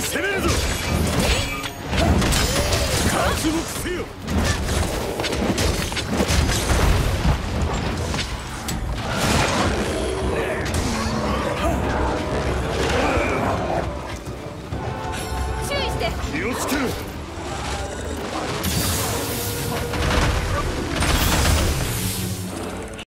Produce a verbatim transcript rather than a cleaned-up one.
攻めるぞ。活目せよ。 注意して。 気をつけろ。